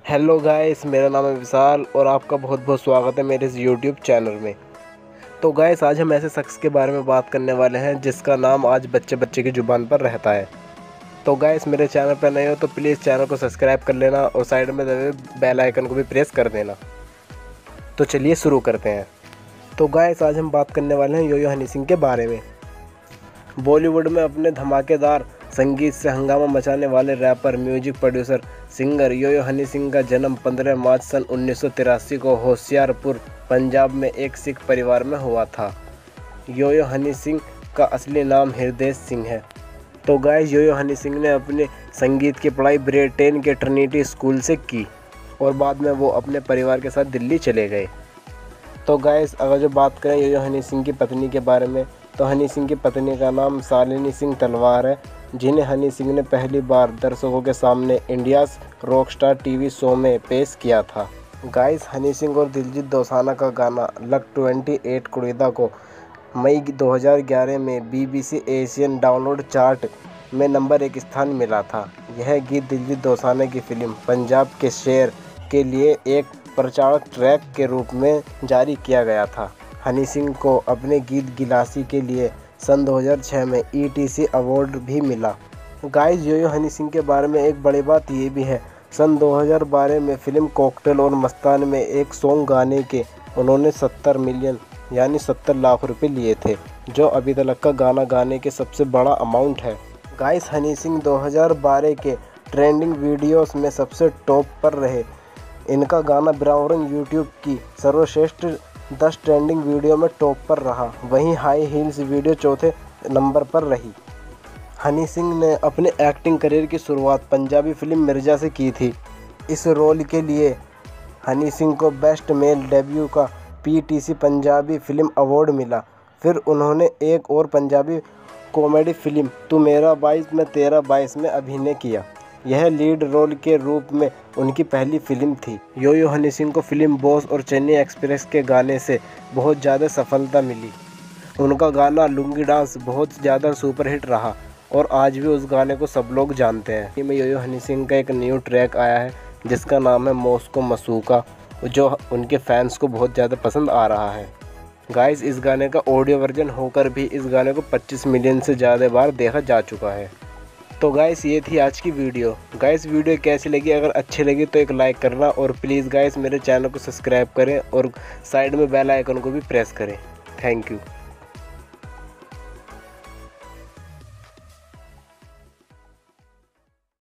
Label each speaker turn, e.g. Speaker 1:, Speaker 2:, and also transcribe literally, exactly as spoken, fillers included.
Speaker 1: Hello guys, मेरा नाम है विशाल और आपका बहुत बहुत स्वागत है मेरे इस यूट्यूब चैनल में। तो गाइस, आज हम ऐसे शख्स के बारे में बात करने वाले हैं जिसका नाम आज बच्चे बच्चे की ज़ुबान पर रहता है। तो गाइस, मेरे चैनल पर नए हो तो प्लीज़ चैनल को सब्सक्राइब कर लेना और साइड में दबे बेल आइकन को भी प्रेस कर देना। तो चलिए शुरू करते हैं। तो गाइस, आज हम बात करने वाले हैं यो यो हनी सिंह के बारे में। बॉलीवुड में अपने धमाकेदार संगीत से हंगामा मचाने वाले rapper, music producer, singer Yo Yo Honey Singh का जन्म पंद्रह मार्च सन उन्नीस सौ तिरासी को होशियारपुर, पंजाब में एक सिख परिवार में हुआ था। यो यो हनी सिंह का असली नाम हृदय सिंह है। तो गाइस, यो यो हनी सिंह ने अपने संगीत की पढ़ाई ब्रिटेन के ट्रिनिटी स्कूल से की और बाद में वो अपने परिवार के साथ दिल्ली चले गए। तो गाइस, अगर जो बात करें यो यो हनी सिंह की पत्नी के बारे में, तो हनी सिंह की पत्नी का नाम शालिनी सिंह तलवार है, जिन्हें हनी सिंह ने पहली बार दर्शकों के सामने इंडियाज़ रॉकस्टार टीवी शो में पेश किया था। गाइस, हनी सिंह और दिलजीत दोसांझ का गाना लक अट्ठाईस कुड़ीदा को मई दो हज़ार ग्यारह में बीबीसी एशियन डाउनलोड चार्ट में नंबर एक स्थान मिला था। यह गीत दिलजीत दोसांझ की फिल्म पंजाब के शेर के लिए एक प्रचारक ट्रैक के रूप में जारी किया गया था। हनी सिंह को अपने गीत गिलासी के लिए सन दो हज़ार छह में ई टी सी अवार्ड भी मिला। गाइस, यो यो हनी सिंह के बारे में एक बड़ी बात ये भी है, सन दो हज़ार बारह में फिल्म कॉकटेल और मस्तान में एक सॉन्ग गाने के उन्होंने सत्तर मिलियन यानी सत्तर लाख रुपए लिए थे, जो अभी तक का गाना गाने के सबसे बड़ा अमाउंट है। गाइस, हनी सिंह दो हज़ार बारह के ट्रेंडिंग वीडियोस में सबसे टॉप पर रहे। इनका गाना ब्राउन यूट्यूब की सर्वश्रेष्ठ दस ट्रेंडिंग वीडियो में टॉप पर रहा। वहीं हाई हील्स वीडियो चौथे नंबर पर रही। हनी सिंह ने अपने एक्टिंग करियर की शुरुआत पंजाबी फिल्म मिर्जा से की थी। इस रोल के लिए हनी सिंह को बेस्ट मेल डेब्यू का P T C Punjabi film award मिला। फिर उन्होंने एक और पंजाबी कॉमेडी फिल्म तू मेरा बाईस में तेरा बाईस में अभिनय किया। यह लीड रोल के रूप में उनकी पहली फिल्म थी। यो यो हनी सिंह को फिल्म बॉस और चेन्नई एक्सप्रेस के गाने से बहुत ज़्यादा सफलता मिली। उनका गाना लुंगी डांस बहुत ज़्यादा सुपरहिट रहा और आज भी उस गाने को सब लोग जानते हैं। इसमें यो यो हनी सिंह का एक न्यू ट्रैक आया है जिसका नाम है मॉस्को मसूका, जो उनके फैंस को बहुत ज़्यादा पसंद आ रहा है। गाइस, इस गाने का ऑडियो वर्जन होकर भी इस गाने को पच्चीस मिलियन से ज़्यादा बार देखा जा चुका है। तो गाइस, ये थी आज की वीडियो। गाइस, वीडियो कैसी लगी? अगर अच्छी लगी तो एक लाइक करना और प्लीज़ गाइस मेरे चैनल को सब्सक्राइब करें और साइड में बेल आइकन को भी प्रेस करें। Thank you.